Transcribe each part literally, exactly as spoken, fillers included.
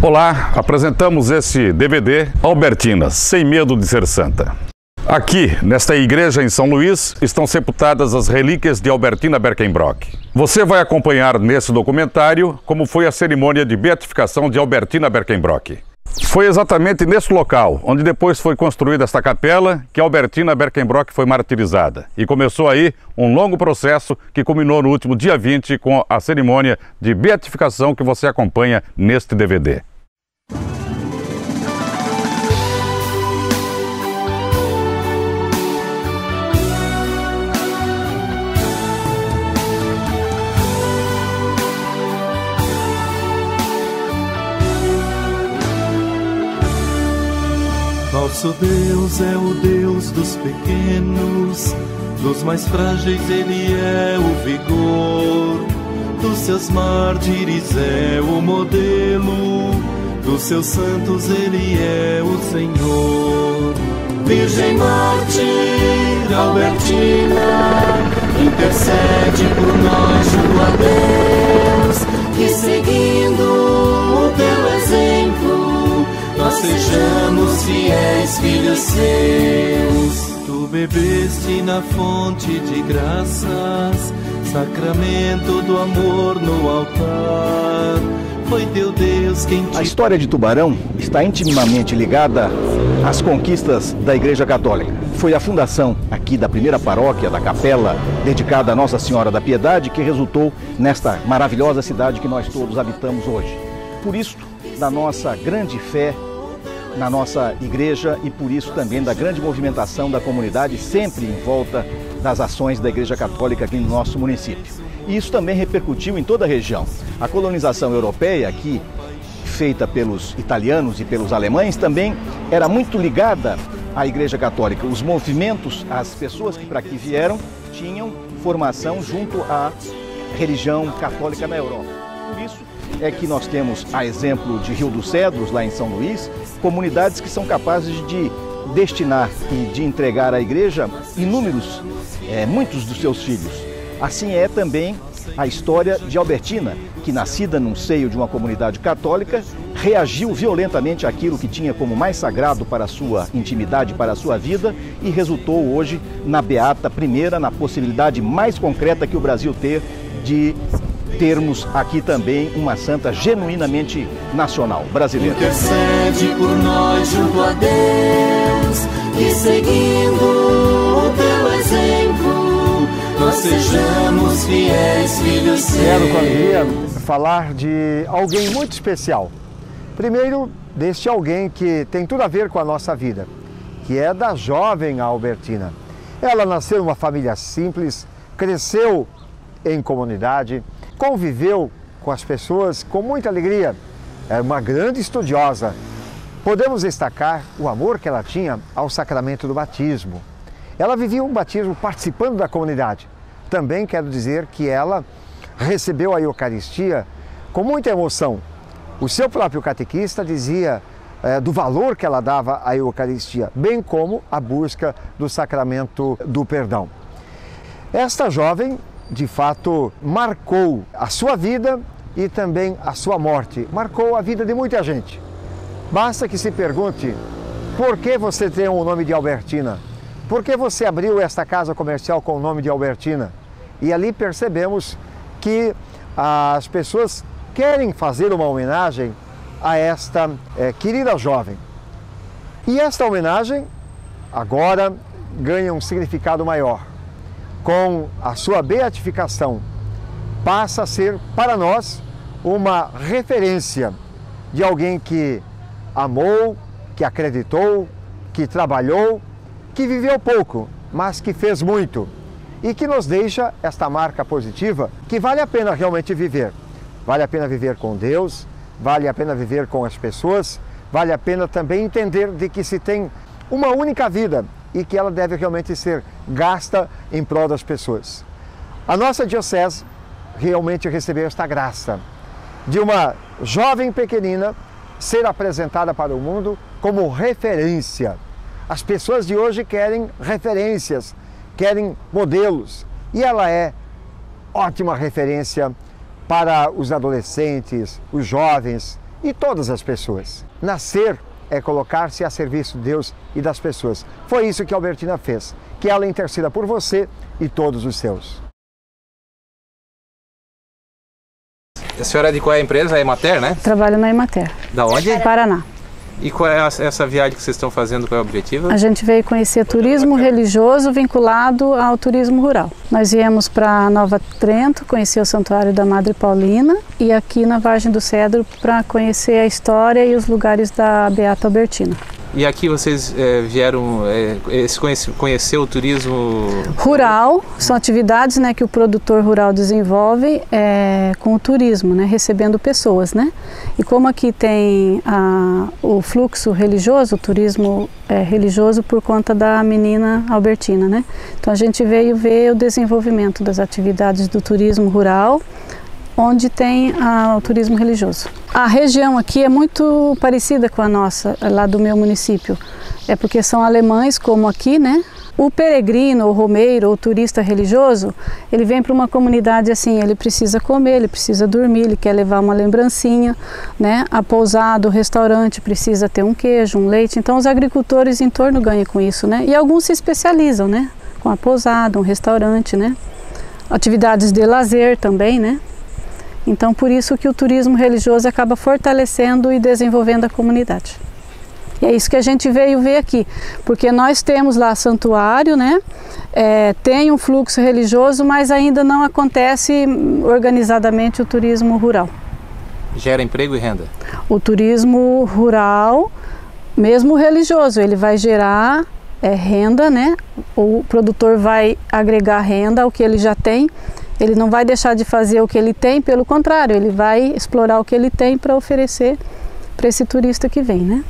Olá, apresentamos esse D V D Albertina, Sem Medo de Ser Santa. Aqui, nesta igreja em São Luís, estão sepultadas as relíquias de Albertina Berkenbrock. Você vai acompanhar nesse documentário como foi a cerimônia de beatificação de Albertina Berkenbrock. Foi exatamente nesse local, onde depois foi construída esta capela, que Albertina Berkenbrock foi martirizada. E começou aí um longo processo que culminou no último dia vinte com a cerimônia de beatificação que você acompanha neste D V D. Nosso Deus é o Deus dos pequenos, dos mais frágeis Ele é o vigor, dos seus mártires é o modelo, dos seus santos Ele é o Senhor. Virgem mártir Albertina, intercede por nós junto a Deus, que seguindo o teu exemplo nós sejamos fiéis filhos seus. Tu bebeste na fonte de graças, sacramento do amor no altar. Foi teu Deus quem te... A história de Tubarão está intimamente ligada às conquistas da Igreja Católica. Foi a fundação aqui da primeira paróquia, da capela, dedicada a Nossa Senhora da Piedade, que resultou nesta maravilhosa cidade que nós todos habitamos hoje. Por isso, da nossa grande fé na nossa igreja e por isso também da grande movimentação da comunidade sempre em volta das ações da Igreja Católica aqui no nosso município. E isso também repercutiu em toda a região. A colonização europeia aqui, feita pelos italianos e pelos alemães, também era muito ligada à Igreja Católica. Os movimentos, as pessoas que para aqui vieram, tinham formação junto à religião católica na Europa. Por isso é que nós temos, a exemplo de Rio dos Cedros, lá em São Luís, comunidades que são capazes de destinar e de entregar à igreja inúmeros, é, muitos dos seus filhos. Assim é também a história de Albertina, que nascida num seio de uma comunidade católica, reagiu violentamente àquilo que tinha como mais sagrado para a sua intimidade, para a sua vida, e resultou hoje na beata primeira, na possibilidade mais concreta que o Brasil ter de termos aqui também uma santa genuinamente nacional, brasileira. Intercede por nós junto a Deus, e seguindo o teu exemplo, nós sejamos fiéis filhos seus. Quero com alegria falar de alguém muito especial. Primeiro, deste alguém que tem tudo a ver com a nossa vida, que é da jovem Albertina. Ela nasceu em uma família simples, cresceu em comunidade, conviveu com as pessoas com muita alegria. Era uma grande estudiosa. Podemos destacar o amor que ela tinha ao sacramento do batismo. Ela vivia um batismo participando da comunidade. Também quero dizer que ela recebeu a Eucaristia com muita emoção. O seu próprio catequista dizia é, do valor que ela dava à Eucaristia, bem como a busca do sacramento do perdão. Esta jovem, de fato, marcou a sua vida e também a sua morte. Marcou a vida de muita gente. Basta que se pergunte, por que você tem o nome de Albertina? Por que você abriu esta casa comercial com o nome de Albertina? E ali percebemos que as pessoas querem fazer uma homenagem a esta é, querida jovem. E esta homenagem agora ganha um significado maior. Com a sua beatificação, passa a ser para nós uma referência de alguém que amou, que acreditou, que trabalhou, que viveu pouco, mas que fez muito e que nos deixa esta marca positiva que vale a pena realmente viver. Vale a pena viver com Deus, vale a pena viver com as pessoas, vale a pena também entender de que se tem uma única vida e que ela deve realmente ser gasta em prol das pessoas. A nossa diocese realmente recebeu esta graça de uma jovem pequenina ser apresentada para o mundo como referência. As pessoas de hoje querem referências, querem modelos, e ela é ótima referência para os adolescentes, os jovens e todas as pessoas. Nascer é colocar-se a serviço de Deus e das pessoas. Foi isso que a Albertina fez. Que ela interceda por você e todos os seus. A senhora é de qual é a empresa? É Emater, né? Trabalho na Emater. Da onde? Paraná. E qual é essa viagem que vocês estão fazendo? Qual é o objetivo? A gente veio conhecer turismo religioso vinculado ao turismo rural. Nós viemos para Nova Trento, conhecer o Santuário da Madre Paulina e aqui na Vargem do Cedro para conhecer a história e os lugares da Beata Albertina. E aqui vocês é, vieram é, conhecer, conhecer o turismo rural, são atividades, né, que o produtor rural desenvolve é, com o turismo, né, recebendo pessoas, né? E como aqui tem a, o fluxo religioso, o turismo é, religioso por conta da menina Albertina, né? Então a gente veio ver o desenvolvimento das atividades do turismo rural, onde tem ah, o turismo religioso. A região aqui é muito parecida com a nossa, lá do meu município. É porque são alemães, como aqui, né? O peregrino, o romeiro, o turista religioso, ele vem para uma comunidade assim, ele precisa comer, ele precisa dormir, ele quer levar uma lembrancinha, né? A pousada, o restaurante precisa ter um queijo, um leite. Então os agricultores em torno ganham com isso, né? E alguns se especializam, né? Com a pousada, um restaurante, né? Atividades de lazer também, né? Então, por isso que o turismo religioso acaba fortalecendo e desenvolvendo a comunidade. E é isso que a gente veio ver aqui, porque nós temos lá santuário, né? É, tem um fluxo religioso, mas ainda não acontece organizadamente o turismo rural. Gera emprego e renda? O turismo rural, mesmo religioso, ele vai gerar é, renda, né? O produtor vai agregar renda ao que ele já tem. Ele não vai deixar de fazer o que ele tem, pelo contrário, ele vai explorar o que ele tem para oferecer para esse turista que vem, né?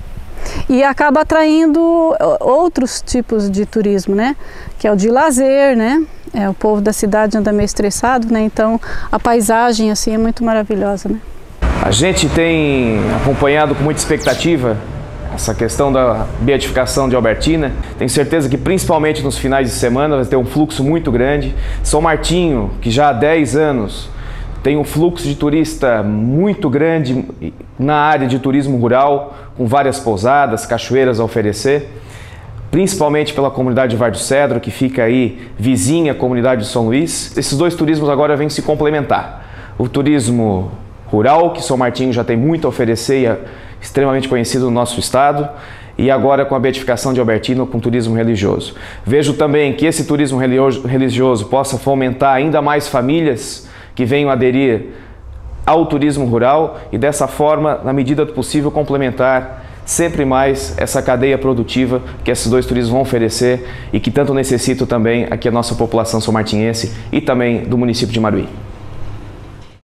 E acaba atraindo outros tipos de turismo, né? Que é o de lazer, né? É, o povo da cidade anda meio estressado, né? Então a paisagem assim é muito maravilhosa, né? A gente tem acompanhado com muita expectativa essa questão da beatificação de Albertina. Tenho certeza que principalmente nos finais de semana vai ter um fluxo muito grande. São Martinho, que já há dez anos tem um fluxo de turista muito grande na área de turismo rural, com várias pousadas, cachoeiras a oferecer, principalmente pela comunidade de Vargem do Cedro, que fica aí vizinha à comunidade de São Luís. Esses dois turismos agora vêm se complementar. O turismo rural, que São Martinho já tem muito a oferecer e é extremamente conhecido no nosso estado, e agora com a beatificação de Albertina com turismo religioso. Vejo também que esse turismo religioso possa fomentar ainda mais famílias que venham aderir ao turismo rural e dessa forma, na medida do possível, complementar sempre mais essa cadeia produtiva que esses dois turismos vão oferecer e que tanto necessita também aqui a nossa população são-martinhense e também do município de Maruí.